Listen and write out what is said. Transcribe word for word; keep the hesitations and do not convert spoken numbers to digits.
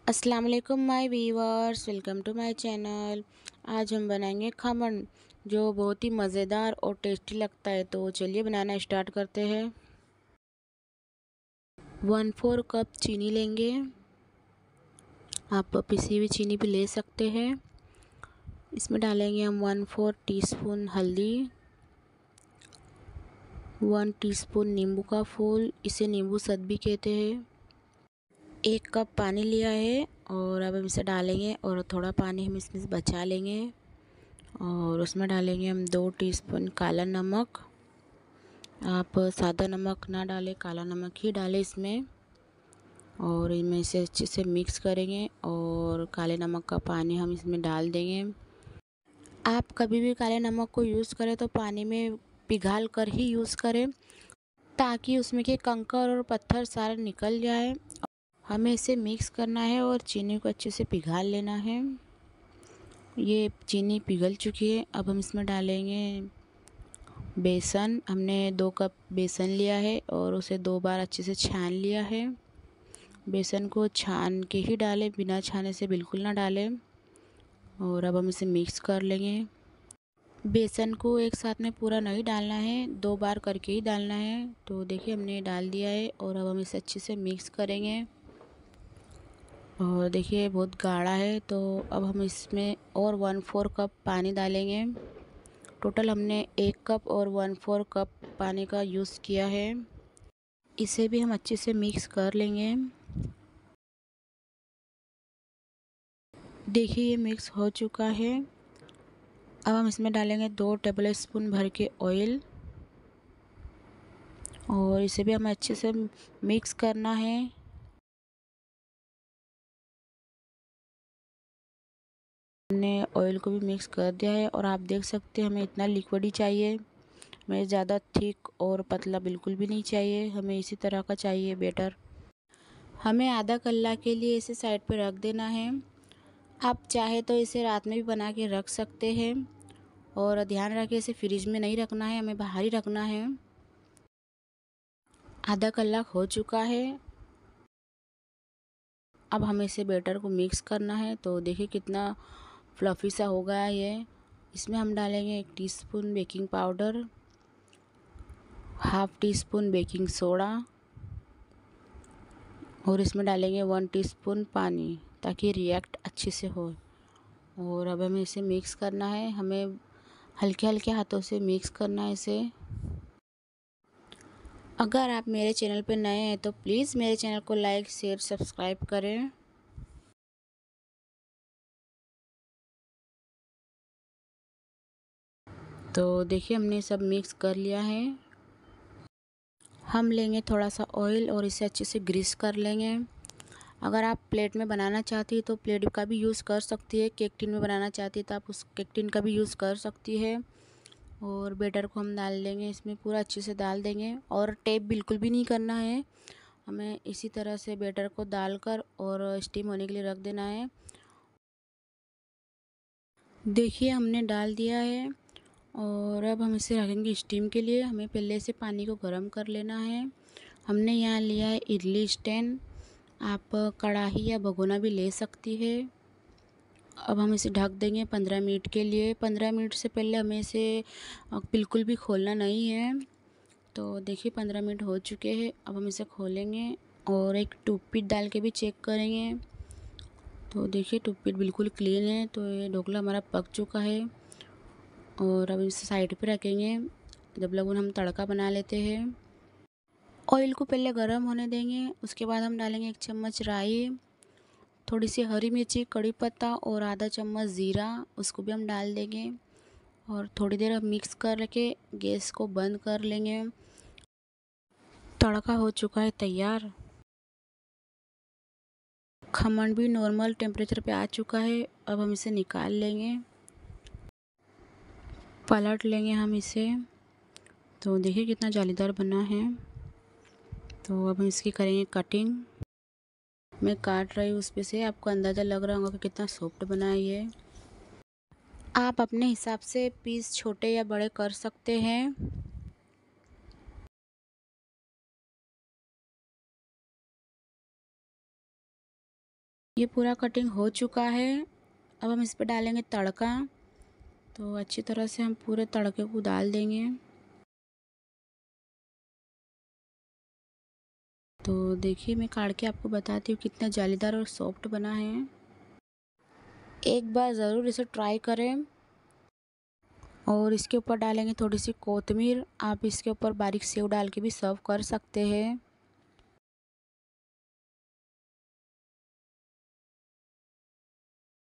अस्सलाम वालेकुम my viewers, welcome to my channel. आज हम बनाएंगे खमन, जो बहुत ही मज़ेदार और टेस्टी लगता है। तो चलिए बनाना स्टार्ट करते हैं। वन फोर कप चीनी लेंगे। आप पिसी हुई चीनी भी ले सकते हैं। इसमें डालेंगे हम वन फोर टीस्पून हल्दी, वन टीस्पून नींबू का फूल, इसे नींबू सद भी कहते हैं। एक कप पानी लिया है और अब हम इसे डालेंगे और थोड़ा पानी हम इसमें से बचा लेंगे। और उसमें डालेंगे हम दो टीस्पून काला नमक। आप सादा नमक ना डालें, काला नमक ही डालें इसमें। और इनमें से अच्छे से मिक्स करेंगे और काले नमक का पानी हम इसमें डाल देंगे। आप कभी भी काले नमक को यूज़ करें तो पानी में पिघाल कर ही यूज़ करें, ताकि उसमें के कंकड़ और पत्थर सारे निकल जाए। हमें इसे मिक्स करना है और चीनी को अच्छे से पिघाल लेना है। ये चीनी पिघल चुकी है। अब हम इसमें डालेंगे बेसन। हमने दो कप बेसन लिया है और उसे दो बार अच्छे से छान लिया है। बेसन को छान के ही डालें, बिना छाने से बिल्कुल ना डालें। और अब हम इसे मिक्स कर लेंगे। बेसन को एक साथ में पूरा नहीं डालना है, दो बार करके ही डालना है। तो देखिए हमने डाल दिया है और अब हम इसे अच्छे से मिक्स करेंगे। और देखिए बहुत गाढ़ा है, तो अब हम इसमें और वन फोर कप पानी डालेंगे। टोटल हमने एक कप और वन फोर कप पानी का यूज़ किया है। इसे भी हम अच्छे से मिक्स कर लेंगे। देखिए ये मिक्स हो चुका है। अब हम इसमें डालेंगे दो टेबल स्पून भर के ऑयल और इसे भी हमें अच्छे से मिक्स करना है। हमने ऑयल को भी मिक्स कर दिया है और आप देख सकते हैं हमें इतना लिक्विड ही चाहिए। हमें ज़्यादा थिक और पतला बिल्कुल भी नहीं चाहिए, हमें इसी तरह का चाहिए बैटर। हमें आधा कलाक के लिए इसे साइड पे रख देना है। आप चाहे तो इसे रात में भी बना के रख सकते हैं। और ध्यान रखें इसे फ्रिज में नहीं रखना है, हमें बाहर ही रखना है। आधा कलाक हो चुका है। अब हमें इसे बैटर को मिक्स करना है। तो देखिए कितना फ्लफ़ी सा हो गया ये। इसमें हम डालेंगे एक teaspoon baking powder, half teaspoon baking soda और इसमें डालेंगे वन टीस्पून पानी, ताकि रिएक्ट अच्छे से हो। और अब हमें इसे मिक्स करना है। हमें हल्के हल्के हाथों से मिक्स करना है इसे। अगर आप मेरे चैनल पर नए हैं तो प्लीज़ मेरे चैनल को लाइक शेयर सब्सक्राइब करें। तो देखिए हमने सब मिक्स कर लिया है। हम लेंगे थोड़ा सा ऑयल और इसे अच्छे से ग्रीस कर लेंगे। अगर आप प्लेट में बनाना चाहती है तो प्लेट का भी यूज़ कर सकती है। केक टिन में बनाना चाहती है तो आप उस केक टिन का भी यूज़ कर सकती है। और बैटर को हम डाल देंगे इसमें, पूरा अच्छे से डाल देंगे और टेप बिल्कुल भी नहीं करना है। हमें इसी तरह से बैटर को डालकर और स्टीम होने के लिए रख देना है। देखिए हमने डाल दिया है और अब हम इसे रखेंगे स्टीम के लिए। हमें पहले से पानी को गर्म कर लेना है। हमने यहाँ लिया है इडली स्टैंड, आप कढ़ाई या भगोना भी ले सकती है। अब हम इसे ढक देंगे पंद्रह मिनट के लिए। पंद्रह मिनट से पहले हमें इसे बिल्कुल भी खोलना नहीं है। तो देखिए पंद्रह मिनट हो चुके हैं। अब हम इसे खोलेंगे और एक टूथपिक डाल के भी चेक करेंगे। तो देखिए टूथपिक बिल्कुल क्लीन है। तो ये ढोकला हमारा पक चुका है। और अब इसे साइड पे रखेंगे जब लगभग हम तड़का बना लेते हैं। ऑयल को पहले गरम होने देंगे, उसके बाद हम डालेंगे एक चम्मच राई, थोड़ी सी हरी मिर्ची, कड़ी पत्ता और आधा चम्मच ज़ीरा, उसको भी हम डाल देंगे। और थोड़ी देर हम मिक्स कर के गैस को बंद कर लेंगे। तड़का हो चुका है तैयार। खमन भी नॉर्मल टेम्परेचर पे आ चुका है। अब हम इसे निकाल लेंगे, पलट लेंगे हम इसे। तो देखिए कितना जालीदार बना है। तो अब हम इसकी करेंगे कटिंग। मैं काट रही हूँ उस पे से, आपको अंदाज़ा लग रहा होगा कि कितना सॉफ्ट बना है ये। आप अपने हिसाब से पीस छोटे या बड़े कर सकते हैं। ये पूरा कटिंग हो चुका है। अब हम इस पर डालेंगे तड़का। तो अच्छी तरह से हम पूरे तड़के को डाल देंगे। तो देखिए मैं काट के आपको बताती हूँ कितना जालीदार और सॉफ्ट बना है। एक बार ज़रूर इसे ट्राई करें। और इसके ऊपर डालेंगे थोड़ी सी कोतमीर। आप इसके ऊपर बारीक सेव डाल के भी सर्व कर सकते हैं।